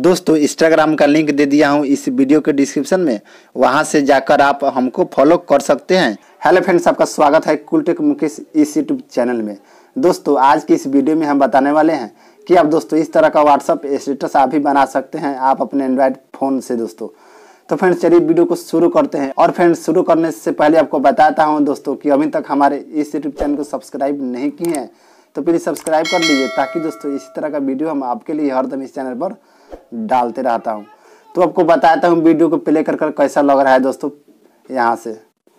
दोस्तों इंस्टाग्राम का लिंक दे दिया हूँ इस वीडियो के डिस्क्रिप्शन में, वहां से जाकर आप हमको फॉलो कर सकते हैं। हेलो फ्रेंड्स, आपका स्वागत है कूलटेक मुकेश इस यूट्यूब चैनल में। दोस्तों आज की इस वीडियो में हम बताने वाले हैं कि आप दोस्तों इस तरह का व्हाट्सअप स्टेटस आप भी बना सकते हैं आप अपने एंड्रॉयड फ़ोन से दोस्तों। तो फ्रेंड्स चलिए वीडियो को शुरू करते हैं। और फ्रेंड्स शुरू करने से पहले आपको बताता हूँ दोस्तों कि अभी तक हमारे इस यूट्यूब चैनल को सब्सक्राइब नहीं किए हैं तो प्लीज़ सब्सक्राइब कर लीजिए, ताकि दोस्तों इसी तरह का वीडियो हम आपके लिए हरदम इस चैनल पर डालते रहता हूँ। तो आपको बताता हूँ वीडियो को प्ले कर कैसा लग रहा है दोस्तों। यहाँ से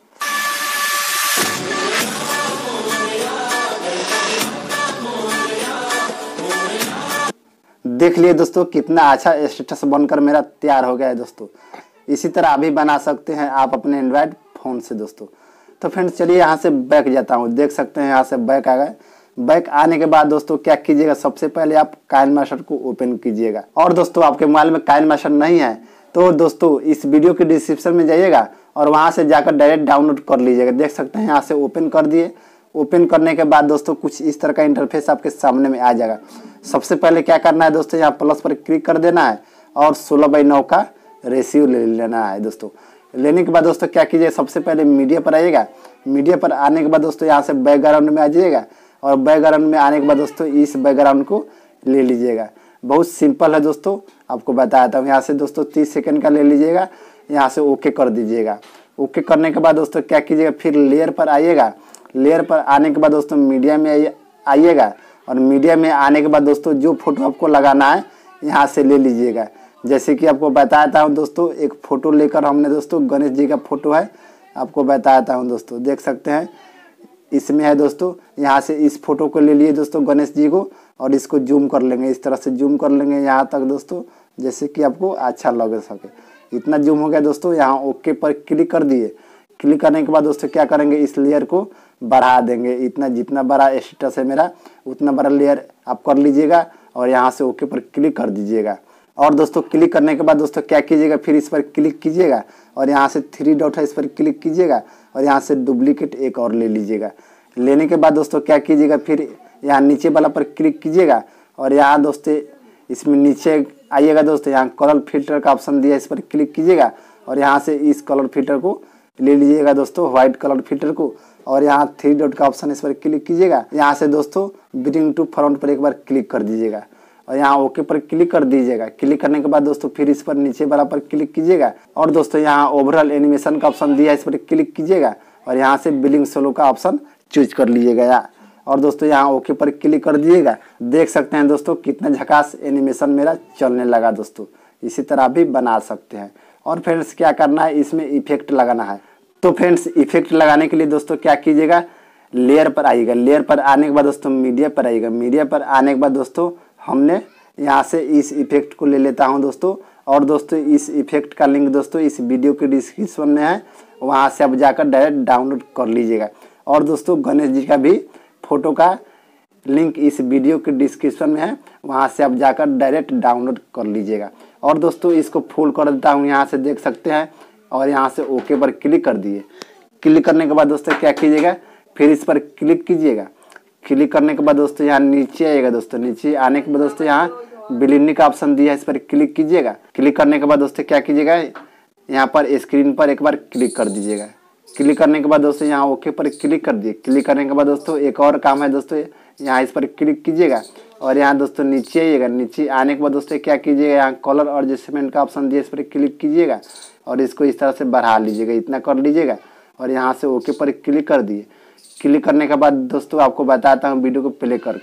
देख लिए दोस्तों कितना अच्छा स्टेटस बनकर मेरा तैयार हो गया है दोस्तों। इसी तरह अभी बना सकते हैं आप अपने एंड्रॉयड फ़ोन से दोस्तों। तो फ्रेंड्स चलिए यहाँ से बैक जाता हूँ। देख सकते हैं यहाँ से बैक आ गए। बैक आने के बाद दोस्तों क्या कीजिएगा, सबसे पहले आप काइनमास्टर को ओपन कीजिएगा। और दोस्तों आपके मोबाइल में काइनमास्टर नहीं है तो दोस्तों इस वीडियो के डिस्क्रिप्शन में जाइएगा और वहाँ से जाकर डायरेक्ट डाउनलोड कर लीजिएगा। देख सकते हैं यहाँ से ओपन कर दिए। ओपन करने के बाद दोस्तों कुछ इस तरह का इंटरफेस आपके सामने में आ जाएगा। सबसे पहले क्या करना है दोस्तों, यहाँ प्लस पर क्लिक कर देना है और 16:9 का रेशियो ले लेना है दोस्तों। लेने के बाद दोस्तों क्या कीजिए, सबसे पहले मीडिया पर आइएगा। मीडिया पर आने के बाद दोस्तों यहाँ से बैकग्राउंड में आ जाइएगा और बैकग्राउंड में आने के बाद दोस्तों इस बैकग्राउंड को ले लीजिएगा। बहुत सिंपल है दोस्तों, आपको बताया हूँ। यहाँ से दोस्तों 30 सेकंड का ले लीजिएगा। यहाँ से ओके कर दीजिएगा। ओके करने के बाद दोस्तों क्या कीजिएगा, फिर लेयर पर आइएगा। लेयर पर आने के बाद दोस्तों मीडिया में आइएगा और मीडिया में आने के बाद दोस्तों जो फोटो आपको लगाना है यहाँ से ले लीजिएगा। जैसे कि आपको बताता हूँ दोस्तों, एक फ़ोटो लेकर हमने दोस्तों गणेश जी का फोटो है, आपको बताता हूँ दोस्तों। देख सकते हैं इसमें है दोस्तों। यहाँ से इस फोटो को ले लिए दोस्तों गणेश जी को और इसको जूम कर लेंगे। इस तरह से जूम कर लेंगे यहाँ तक दोस्तों, जैसे कि आपको अच्छा लग सके। इतना जूम हो गया दोस्तों। यहाँ ओके पर क्लिक कर दिए। क्लिक करने के बाद दोस्तों क्या करेंगे, इस लेयर को बढ़ा देंगे। इतना जितना बड़ा स्टेटस है मेरा उतना बड़ा लेयर आप कर लीजिएगा और यहाँ से ओके पर क्लिक कर दीजिएगा। और दोस्तों क्लिक करने के बाद दोस्तों क्या कीजिएगा, फिर इस पर क्लिक कीजिएगा और यहाँ से 3 डॉट है इस पर क्लिक कीजिएगा और यहाँ से डुप्लीकेट एक और ले लीजिएगा। लेने के बाद दोस्तों क्या कीजिएगा, फिर यहाँ नीचे वाला पर क्लिक कीजिएगा और यहाँ दोस्तों इसमें नीचे आइएगा दोस्तों। यहाँ कलर फिल्टर का ऑप्शन दिया है, इस पर क्लिक कीजिएगा और यहाँ से इस कलर फिल्टर को ले लीजिएगा दोस्तों, व्हाइट कलर फिल्टर को। और यहाँ 3 डॉट का ऑप्शन इस पर क्लिक कीजिएगा। यहाँ से दोस्तों ब्रिंग टू फ्रंट पर एक बार क्लिक कर दीजिएगा और यहाँ ओके पर क्लिक कर दीजिएगा। क्लिक करने के बाद दोस्तों फिर इस पर नीचे वाला पर क्लिक कीजिएगा और दोस्तों यहाँ ओवरऑल एनिमेशन का ऑप्शन दिया है, इस पर क्लिक कीजिएगा और यहाँ से बिलिंग सोलो का ऑप्शन चूज कर लीजिएगा और दोस्तों यहाँ ओके पर क्लिक कर दीजिएगा। देख सकते हैं दोस्तों कितना झकास एनिमेशन मेरा चलने लगा दोस्तों। इसी तरह भी बना सकते हैं। और फ्रेंड्स क्या करना है, इसमें इफेक्ट लगाना है। तो फ्रेंड्स इफेक्ट लगाने के लिए दोस्तों क्या कीजिएगा, लेयर पर आइएगा। लेयर पर आने के बाद दोस्तों मीडिया पर आइएगा। मीडिया पर आने के बाद दोस्तों हमने यहाँ से इस इफेक्ट को ले लेता हूँ दोस्तों। और दोस्तों इस इफेक्ट का लिंक दोस्तों इस वीडियो के डिस्क्रिप्शन में है, वहाँ से आप जाकर डायरेक्ट डाउनलोड कर लीजिएगा। और दोस्तों गणेश जी का भी फोटो का लिंक इस वीडियो के डिस्क्रिप्शन में है, वहाँ से आप जाकर डायरेक्ट डाउनलोड कर लीजिएगा। और दोस्तों इसको फुल कर देता हूँ, यहाँ से देख सकते हैं। और यहाँ से ओके पर क्लिक कर दिए। क्लिक करने के बाद दोस्तों क्या कीजिएगा, फिर इस पर क्लिक कीजिएगा। क्लिक करने के बाद दोस्तों यहाँ नीचे आइएगा दोस्तों। नीचे आने के बाद दोस्तों यहाँ बिलिंग का ऑप्शन दिया है, इस पर क्लिक कीजिएगा। क्लिक करने के बाद दोस्तों क्या कीजिएगा, यहाँ पर स्क्रीन पर एक बार क्लिक कर दीजिएगा। क्लिक करने के बाद दोस्तों यहाँ ओके पर क्लिक कर दिए। क्लिक करने के बाद दोस्तों एक और काम है दोस्तों, यहाँ इस पर क्लिक कीजिएगा और यहाँ दोस्तों नीचे आइएगा। नीचे आने के बाद दोस्तों क्या कीजिएगा, यहाँ कलर और एडजस्टमेंट का ऑप्शन दिया, इस पर क्लिक कीजिएगा और इसको इस तरह से बढ़ा लीजिएगा, इतना कर लीजिएगा और यहाँ से ओके पर क्लिक कर दिए। क्लिक करने के बाद दोस्तों आपको बताता हूँ वीडियो को प्ले कर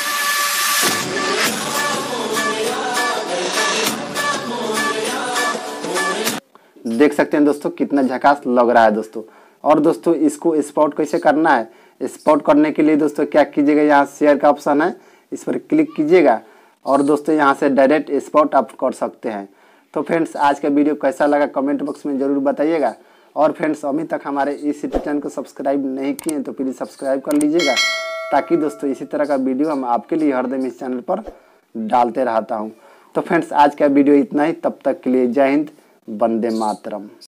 देख सकते हैं दोस्तों कितना झकास लग रहा है दोस्तों। और दोस्तों इसको एक्सपोर्ट कैसे करना है, एक्सपोर्ट करने के लिए दोस्तों क्या कीजिएगा, यहाँ शेयर का ऑप्शन है, इस पर क्लिक कीजिएगा और दोस्तों यहाँ से डायरेक्ट एक्सपोर्ट आप कर सकते हैं। तो फ्रेंड्स आज का वीडियो कैसा लगा कमेंट बॉक्स में ज़रूर बताइएगा। और फ्रेंड्स अभी तक हमारे इस चैनल को सब्सक्राइब नहीं किए हैं तो प्लीज़ सब्सक्राइब कर लीजिएगा, ताकि दोस्तों इसी तरह का वीडियो हम आपके लिए हरदम इस चैनल पर डालते रहता हूँ। तो फ्रेंड्स आज का वीडियो इतना ही, तब तक के लिए जय हिंद, वंदे मातरम।